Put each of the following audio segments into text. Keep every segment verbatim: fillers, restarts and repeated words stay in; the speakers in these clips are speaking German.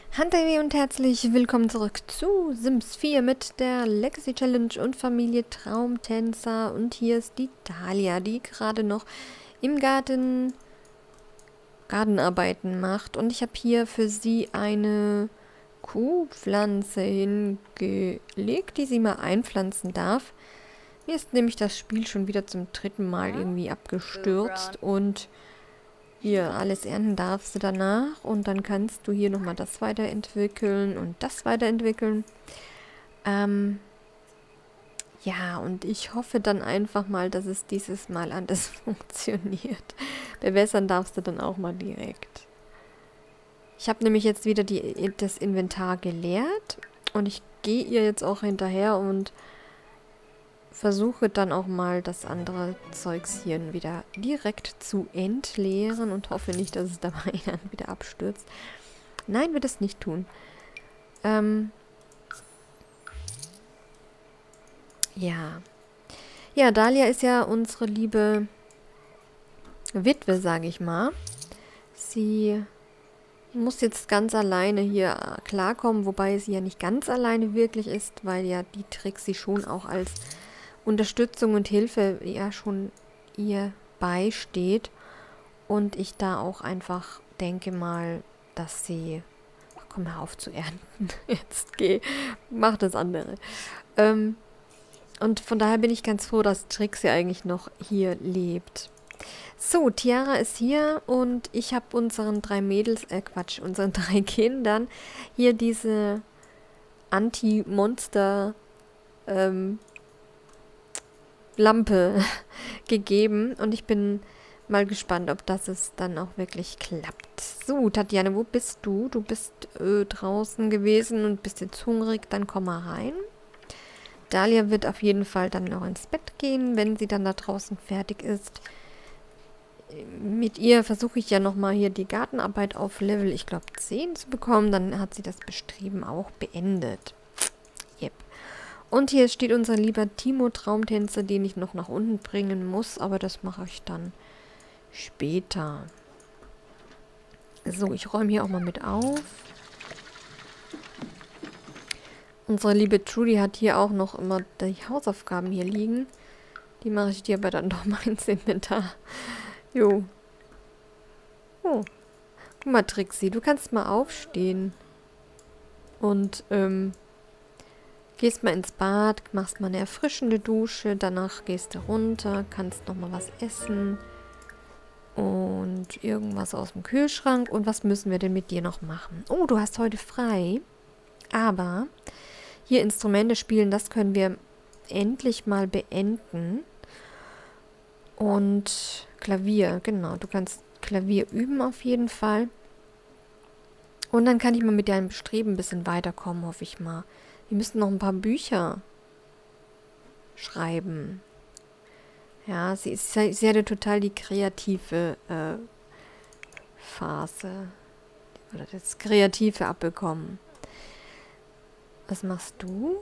Hallo und herzlich willkommen zurück zu Sims vier mit der Legacy Challenge und Familie Traumtänzer. Und hier ist die Dahlia, die gerade noch im Garten Gartenarbeiten macht. Und ich habe hier für sie eine Kuhpflanze hingelegt, die sie mal einpflanzen darf. Mir ist nämlich das Spiel schon wieder zum dritten Mal irgendwie abgestürzt und hier, alles ernten darfst du danach und dann kannst du hier nochmal das weiterentwickeln und das weiterentwickeln. Ähm, ja, und ich hoffe dann einfach mal, dass es dieses Mal anders funktioniert. Bewässern darfst du dann auch mal direkt. Ich habe nämlich jetzt wieder die, das Inventar geleert und ich gehe ihr jetzt auch hinterher und versuche dann auch mal das andere Zeugs hier wieder direkt zu entleeren und hoffe nicht, dass es dabei dann wieder abstürzt. Nein, wird es nicht tun. Ähm ja. Ja, Dahlia ist ja unsere liebe Witwe, sage ich mal. Sie muss jetzt ganz alleine hier klarkommen, wobei sie ja nicht ganz alleine wirklich ist, weil ja die Trixie schon auch als Unterstützung und Hilfe ja schon ihr beisteht und ich da auch einfach denke mal, dass sie... Ach, komm mal auf zu ernten. Jetzt geh, mach das andere. Ähm, und von daher bin ich ganz froh, dass Trixie eigentlich noch hier lebt. So, Tiara ist hier und ich habe unseren drei Mädels, äh Quatsch, unseren drei Kindern hier diese Anti-Monster ähm, Lampe gegeben und ich bin mal gespannt, ob das es dann auch wirklich klappt. So, Tatjana, wo bist du? Du bist äh, draußen gewesen und bist jetzt hungrig, dann komm mal rein. Dahlia wird auf jeden Fall dann noch ins Bett gehen, wenn sie dann da draußen fertig ist. Mit ihr versuche ich ja nochmal hier die Gartenarbeit auf Level, ich glaube, zehn zu bekommen. Dann hat sie das Bestreben auch beendet. Yep. Und hier steht unser lieber Timo Traumtänzer, den ich noch nach unten bringen muss, aber das mache ich dann später. So, ich räume hier auch mal mit auf. Unsere liebe Trudy hat hier auch noch immer die Hausaufgaben hier liegen. Die mache ich dir aber dann doch mal ins Inventar. Jo. Oh. Guck mal, Trixie, du kannst mal aufstehen. Und, ähm... gehst mal ins Bad, machst mal eine erfrischende Dusche, danach gehst du runter, kannst noch mal was essen und irgendwas aus dem Kühlschrank. Und was müssen wir denn mit dir noch machen? Oh, du hast heute frei, aber hier Instrumente spielen, das können wir endlich mal beenden. Und Klavier, genau, du kannst Klavier üben auf jeden Fall. Und dann kann ich mal mit deinem Bestreben ein bisschen weiterkommen, hoffe ich mal. Wir müssen noch ein paar Bücher schreiben. Ja, sie, ist, sie hatte total die kreative äh, Phase. Oder das Kreative abbekommen. Was machst du?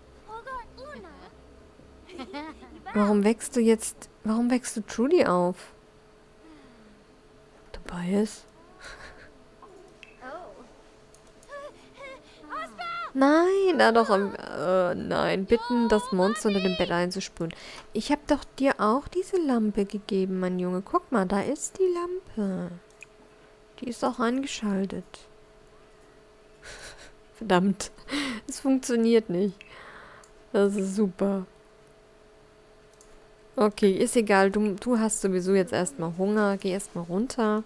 Warum wächst du jetzt... Warum wächst du Trudy auf? Dabei ist... Nein, da doch am... Äh, nein, bitten, das Monster unter dem Bett einzusprühen. Ich habe doch dir auch diese Lampe gegeben, mein Junge. Guck mal, da ist die Lampe. Die ist auch eingeschaltet. Verdammt. Es funktioniert nicht. Das ist super. Okay, ist egal. Du, du hast sowieso jetzt erstmal Hunger. Geh erstmal runter.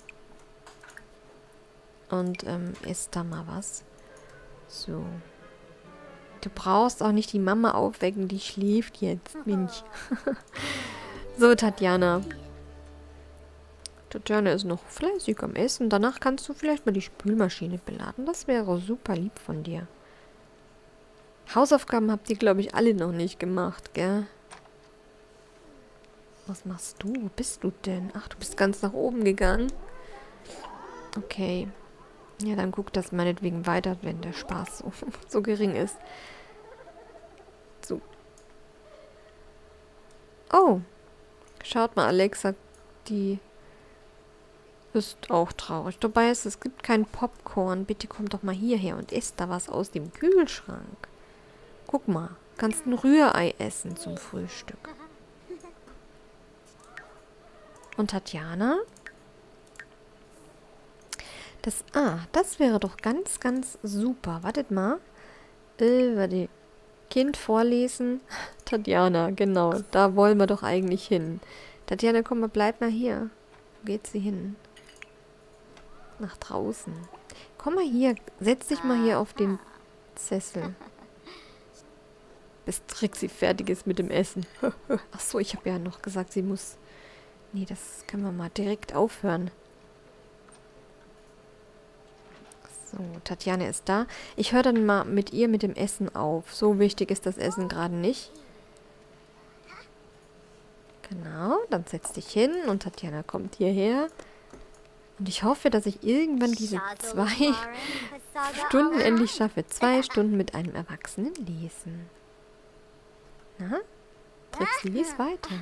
Und ähm, isst da mal was. So. Du brauchst auch nicht die Mama aufwecken, die schläft jetzt, Mensch. So, Tatjana. Tatjana ist noch fleißig am Essen. Danach kannst du vielleicht mal die Spülmaschine beladen. Das wäre super lieb von dir. Hausaufgaben habt ihr, glaube ich, alle noch nicht gemacht, gell? Was machst du? Wo bist du denn? Ach, du bist ganz nach oben gegangen. Okay. Ja, dann guck das meinetwegen weiter, wenn der Spaß so, so gering ist. So. Oh. Schaut mal, Alexa, die Ist auch traurig. Dabei ist, es gibt kein Popcorn. Bitte komm doch mal hierher und isst da was aus dem Kühlschrank. Guck mal, kannst ein Rührei essen zum Frühstück. Und Tatjana? Das, ah, das wäre doch ganz, ganz super. Wartet mal. Äh, warte. Kind vorlesen. Tatjana, genau. Da wollen wir doch eigentlich hin. Tatjana, komm mal, bleib mal hier. Wo geht sie hin? Nach draußen. Komm mal hier. Setz dich mal hier auf den Sessel. Bis Trixie fertig ist mit dem Essen. Achso, ich habe ja noch gesagt, sie muss... Nee, das können wir mal direkt aufhören. So, Tatjana ist da. Ich höre dann mal mit ihr mit dem Essen auf. So wichtig ist das Essen gerade nicht. Genau, dann setz dich hin und Tatjana kommt hierher. Und ich hoffe, dass ich irgendwann diese zwei Stunden endlich schaffe. Zwei Stunden mit einem Erwachsenen lesen. Na? Trixie, lies weiter.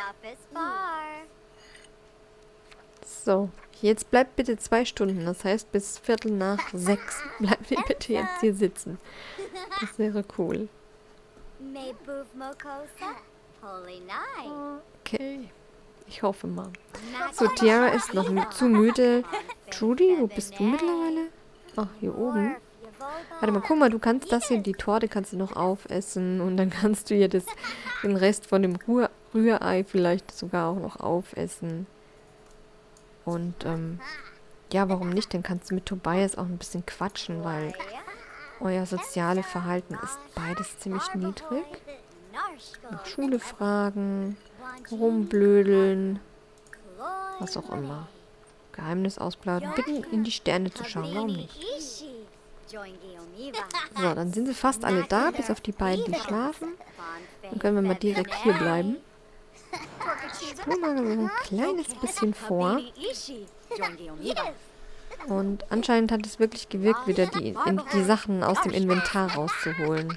So, jetzt bleibt bitte zwei Stunden. Das heißt, bis Viertel nach sechs bleibt ihr bitte jetzt hier sitzen. Das wäre cool. Okay, ich hoffe mal. So, Tiara ist noch mü zu müde. Trudy, wo bist du mittlerweile? Ach, hier oben. Warte mal, guck mal, du kannst das hier, die Torte kannst du noch aufessen. Und dann kannst du hier das, den Rest von dem Rühr Rührei vielleicht sogar auch noch aufessen. Und, ähm, ja, warum nicht? Dann kannst du mit Tobias auch ein bisschen quatschen, weil euer soziales Verhalten ist beides ziemlich niedrig. Nach Schule fragen, rumblödeln, was auch immer. Geheimnis ausplaudern, bitten in die Sterne zu schauen, warum nicht? So, dann sind sie fast alle da, bis auf die beiden, die schlafen. Dann können wir mal direkt hier bleiben. Ich spule mal so ein kleines bisschen vor. Und anscheinend hat es wirklich gewirkt, wieder die, in, die Sachen aus dem Inventar rauszuholen.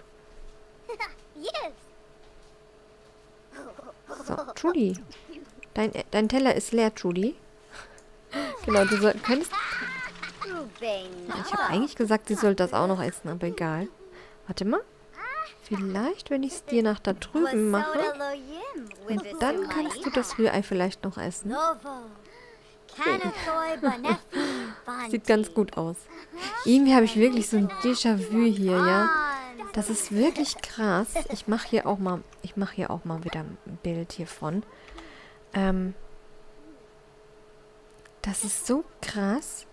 So, Trudy. Dein, dein Teller ist leer, Trudy. Genau, du soll, könntest... Ich habe eigentlich gesagt, sie soll das auch noch essen, aber egal. Warte mal. Vielleicht, wenn ich es dir nach da drüben mache. Und dann kannst du das Rührei vielleicht noch essen. Okay. Sieht ganz gut aus. Irgendwie habe ich wirklich so ein Déjà-vu hier, ja. Das ist wirklich krass. Ich mache hier auch mal, ich mache hier auch mal wieder ein Bild hiervon. Ähm, das ist so krass.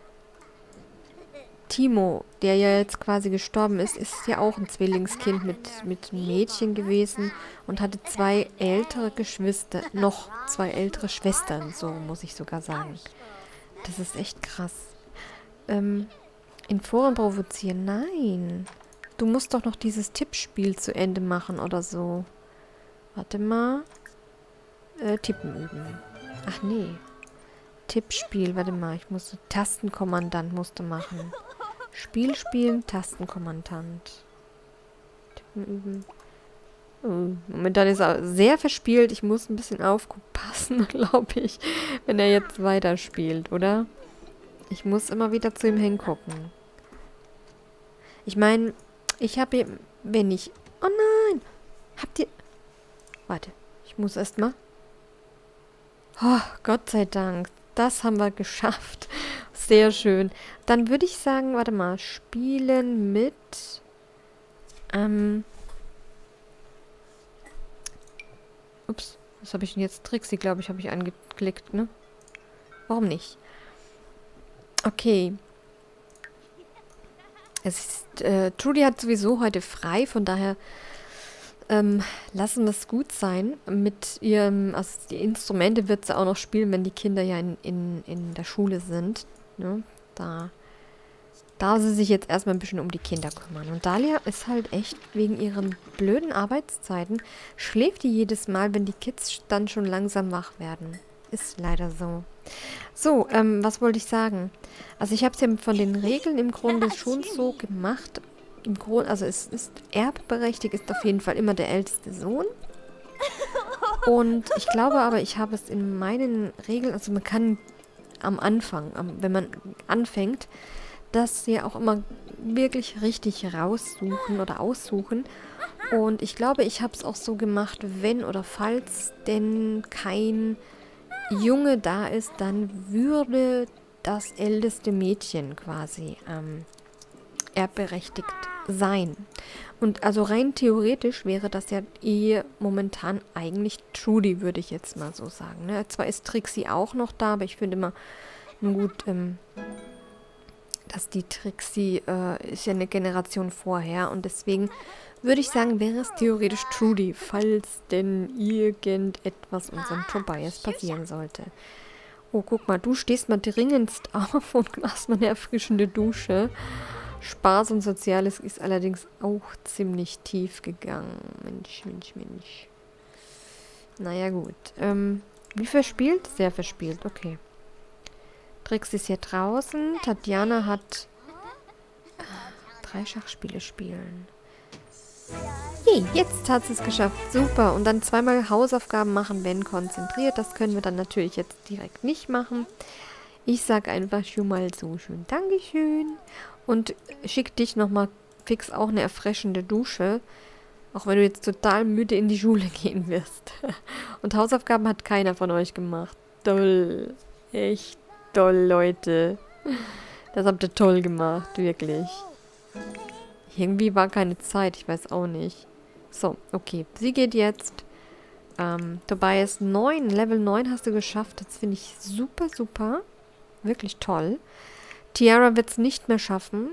Timo, der ja jetzt quasi gestorben ist, ist ja auch ein Zwillingskind mit, mit einem Mädchen gewesen und hatte zwei ältere Geschwister, noch zwei ältere Schwestern, so muss ich sogar sagen. Das ist echt krass. Ähm, in Foren provozieren? Nein. Du musst doch noch dieses Tippspiel zu Ende machen oder so. Warte mal. Äh, Tippen üben. Ach nee. Tippspiel, warte mal, ich muss Tastenkommandant musste machen. Spiel spielen, Tastenkommandant. Tippen üben. Oh, momentan ist er sehr verspielt. Ich muss ein bisschen aufpassen, glaube ich, wenn er jetzt weiterspielt, oder? Ich muss immer wieder zu ihm hingucken. Ich meine, ich habe hier, wenn ich... Oh nein! Habt ihr... Warte, ich muss erst mal... Oh, Gott sei Dank. Das haben wir geschafft. Sehr schön. Dann würde ich sagen, warte mal, spielen mit... Ähm... Ups, was habe ich denn jetzt? Trixie, glaube ich, habe ich angeklickt, ne? Warum nicht? Okay. Es ist, äh, Trudy hat sowieso heute frei, von daher ähm, lassen wir es gut sein. Mit ihrem, also die Instrumente wird sie auch noch spielen, wenn die Kinder ja in, in, in der Schule sind. Ne? Da darf sie sich jetzt erstmal ein bisschen um die Kinder kümmern. Und Dahlia ist halt echt wegen ihren blöden Arbeitszeiten, schläft die jedes Mal, wenn die Kids dann schon langsam wach werden. Ist leider so. So, ähm, was wollte ich sagen? Also ich habe es ja von den Regeln im Grunde schon so gemacht. Im Grunde, also es ist erbberechtigt, ist auf jeden Fall immer der älteste Sohn. Und ich glaube aber, ich habe es in meinen Regeln, also man kann am Anfang, am, wenn man anfängt, das ja auch immer wirklich richtig raussuchen oder aussuchen. Und ich glaube, ich habe es auch so gemacht, wenn oder falls denn kein Junge da ist, dann würde das älteste Mädchen quasi ähm, erbberechtigt sein. Und also rein theoretisch wäre das ja eh momentan eigentlich Trudy, würde ich jetzt mal so sagen. Ne? Zwar ist Trixie auch noch da, aber ich finde immer gut, ähm, dass die Trixie äh, ist ja eine Generation vorher und deswegen würde ich sagen, wäre es theoretisch Trudy, falls denn irgendetwas unserem Tobias passieren sollte. Oh, guck mal, du stehst mal dringendst auf und machst mal eine erfrischende Dusche. Spaß und Soziales ist allerdings auch ziemlich tief gegangen. Mensch, Mensch, Mensch. Naja, gut. Ähm, wie verspielt? Sehr verspielt, okay. Trixie ist hier draußen. Tatjana hat äh, drei Schachspiele spielen. Hey, jetzt hat sie es geschafft. Super. Und dann zweimal Hausaufgaben machen, wenn konzentriert. Das können wir dann natürlich jetzt direkt nicht machen. Ich sage einfach schon mal so schön Dankeschön. Und schick dich nochmal fix auch eine erfrischende Dusche. Auch wenn du jetzt total müde in die Schule gehen wirst. Und Hausaufgaben hat keiner von euch gemacht. Toll. Echt toll, Leute. Das habt ihr toll gemacht, wirklich. Irgendwie war keine Zeit, ich weiß auch nicht. So, okay. Sie geht jetzt. Ähm, Tobias neun, Level neun hast du geschafft. Das finde ich super, super. Wirklich toll. Tiara wird es nicht mehr schaffen.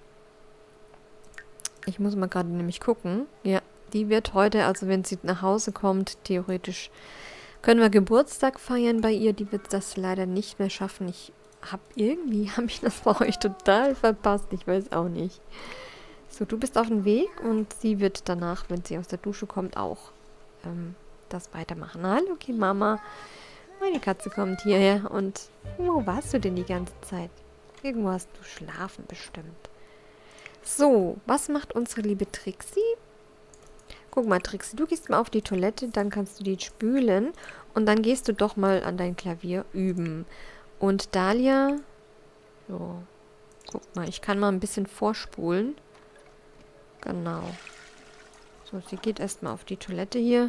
Ich muss mal gerade nämlich gucken. Ja, die wird heute, also wenn sie nach Hause kommt, theoretisch können wir Geburtstag feiern bei ihr. Die wird das leider nicht mehr schaffen. Ich habe irgendwie, habe ich das bei euch total verpasst. Ich weiß auch nicht. So, du bist auf dem Weg und sie wird danach, wenn sie aus der Dusche kommt, auch ähm, das weitermachen. Hallo, okay, Mama. Meine Katze kommt hierher und wo warst du denn die ganze Zeit? Irgendwo hast du schlafen bestimmt. So, was macht unsere liebe Trixie? Guck mal, Trixie, du gehst mal auf die Toilette, dann kannst du die spülen und dann gehst du doch mal an dein Klavier üben. Und Dahlia, so, guck mal, ich kann mal ein bisschen vorspulen. Genau. So, sie geht erstmal auf die Toilette hier.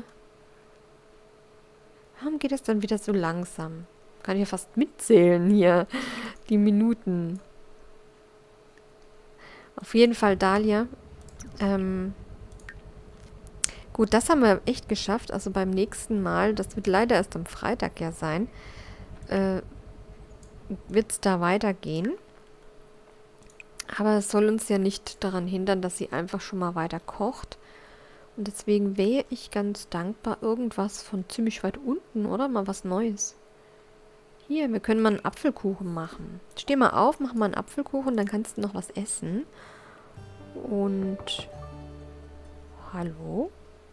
Warum geht es dann wieder so langsam? Kann ich ja fast mitzählen hier. Die Minuten. Auf jeden Fall Dahlia. Ähm, gut, das haben wir echt geschafft. Also beim nächsten Mal, das wird leider erst am Freitag ja sein, äh, wird es da weitergehen. Aber es soll uns ja nicht daran hindern, dass sie einfach schon mal weiter kocht. Und deswegen wäre ich ganz dankbar, irgendwas von ziemlich weit unten, oder? Mal was Neues. Hier, wir können mal einen Apfelkuchen machen. Steh mal auf, mach mal einen Apfelkuchen, dann kannst du noch was essen. Und... Hallo?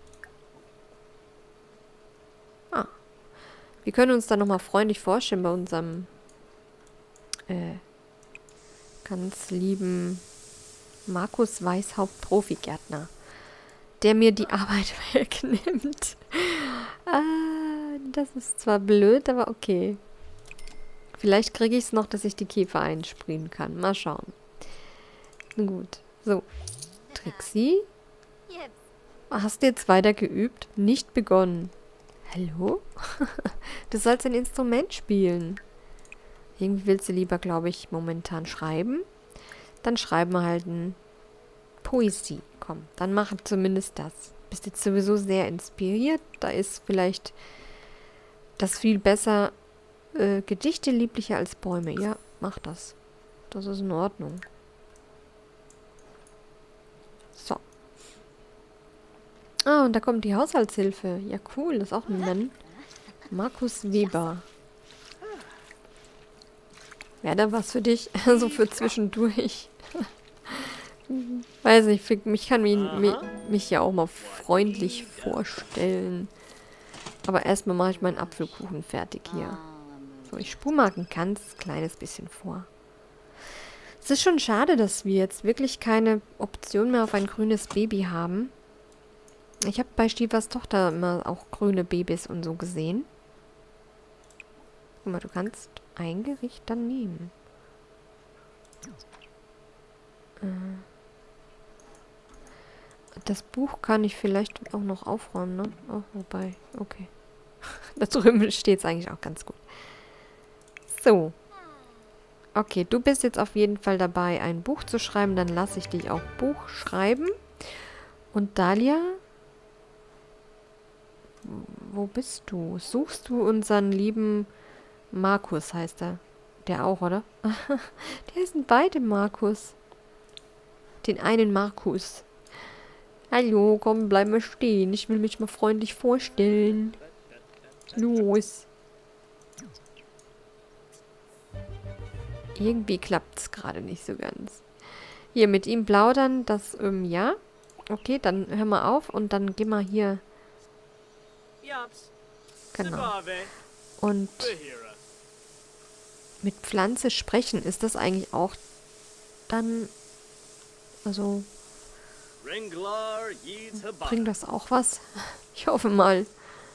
Ah. Wir können uns dann nochmal freundlich vorstellen bei unserem... Äh... ganz lieben Markus Weishaupt Profigärtner, der mir die Arbeit wegnimmt. Ah, das ist zwar blöd, aber okay. Vielleicht kriege ich es noch, dass ich die Käfer einsprühen kann. Mal schauen. Na gut. So. Trixie? Hast du jetzt weiter geübt? Nicht begonnen. Hallo? Du sollst ein Instrument spielen. Irgendwie willst du lieber, glaube ich, momentan schreiben. Dann schreiben wir halt ein Poesie. Komm, dann mach zumindest das. Bist jetzt sowieso sehr inspiriert. Da ist vielleicht das viel besser. Äh, Gedichte lieblicher als Bäume. Ja, mach das. Das ist in Ordnung. So. Ah, und da kommt die Haushaltshilfe. Ja, cool. Das ist auch ein Mann. Markus Weber. Wäre da was für dich? So für zwischendurch. Weiß nicht, ich kann mich, mich, mich ja auch mal freundlich vorstellen. Aber erstmal mache ich meinen Apfelkuchen fertig hier. So, ich spule mal ein ganz kleines bisschen vor. Es ist schon schade, dass wir jetzt wirklich keine Option mehr auf ein grünes Baby haben. Ich habe bei Stivas Tochter immer auch grüne Babys und so gesehen. Guck mal, du kannst ein Gericht dann nehmen. Äh. Das Buch kann ich vielleicht auch noch aufräumen, ne? Oh, wobei, okay. Da drüben steht es eigentlich auch ganz gut. So. Okay, du bist jetzt auf jeden Fall dabei, ein Buch zu schreiben. Dann lasse ich dich auch Buch schreiben. Und Dahlia? Wo bist du? Suchst du unseren lieben Markus, heißt er. Der auch, oder? Der sind beide Markus. Den einen Markus. Hallo, komm, bleib mal stehen. Ich will mich mal freundlich vorstellen. Los. Irgendwie klappt es gerade nicht so ganz. Hier, mit ihm plaudern, das, ähm, ja. Okay, dann hör mal auf und dann geh mal hier. Genau. Und mit Pflanze sprechen, ist das eigentlich auch dann, also, bringt das auch was? Ich hoffe mal.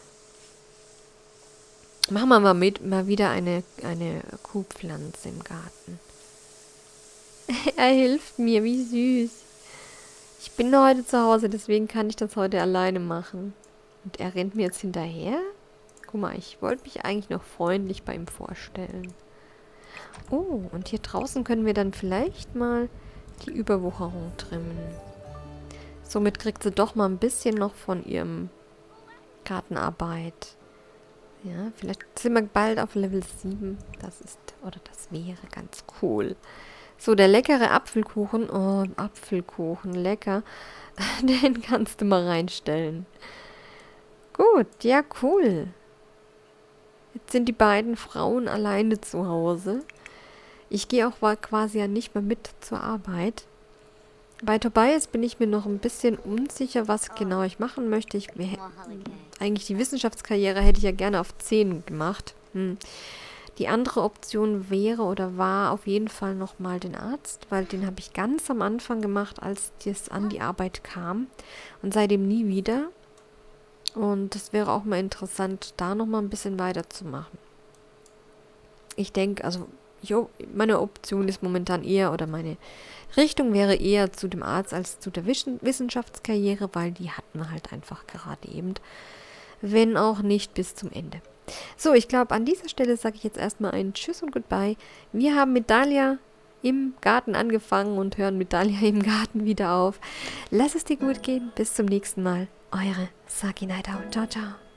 Machen wir mal, mit, mal wieder eine, eine Kuhpflanze im Garten. Er hilft mir, wie süß. Ich bin heute zu Hause, deswegen kann ich das heute alleine machen. Und er rennt mir jetzt hinterher? Guck mal, ich wollte mich eigentlich noch freundlich bei ihm vorstellen. Oh, und hier draußen können wir dann vielleicht mal die Überwucherung trimmen. Somit kriegt sie doch mal ein bisschen noch von ihrem Gartenarbeit. Ja, vielleicht sind wir bald auf Level sieben. Das ist, oder das wäre ganz cool. So, der leckere Apfelkuchen. Oh, Apfelkuchen, lecker. Den kannst du mal reinstellen. Gut, ja, cool. Jetzt sind die beiden Frauen alleine zu Hause. Ich gehe auch quasi ja nicht mehr mit zur Arbeit. Bei Tobias bin ich mir noch ein bisschen unsicher, was genau ich machen möchte. Ich, eigentlich die Wissenschaftskarriere hätte ich ja gerne auf zehn gemacht. Hm. Die andere Option wäre oder war auf jeden Fall nochmal den Arzt, weil den habe ich ganz am Anfang gemacht, als das an die Arbeit kam. Und seitdem nie wieder. Und das wäre auch mal interessant, da nochmal ein bisschen weiterzumachen. Ich denke, also jo, meine Option ist momentan eher, oder meine Richtung wäre eher zu dem Arzt als zu der Wissenschaftskarriere, weil die hatten wir halt einfach gerade eben. Wenn auch nicht bis zum Ende. So, ich glaube, an dieser Stelle sage ich jetzt erstmal ein Tschüss und Goodbye. Wir haben mit Dahlia im Garten angefangen und hören mit Dahlia im Garten wieder auf. Lass es dir gut gehen. Bis zum nächsten Mal. Eure Saki Night Out. Ciao, ciao.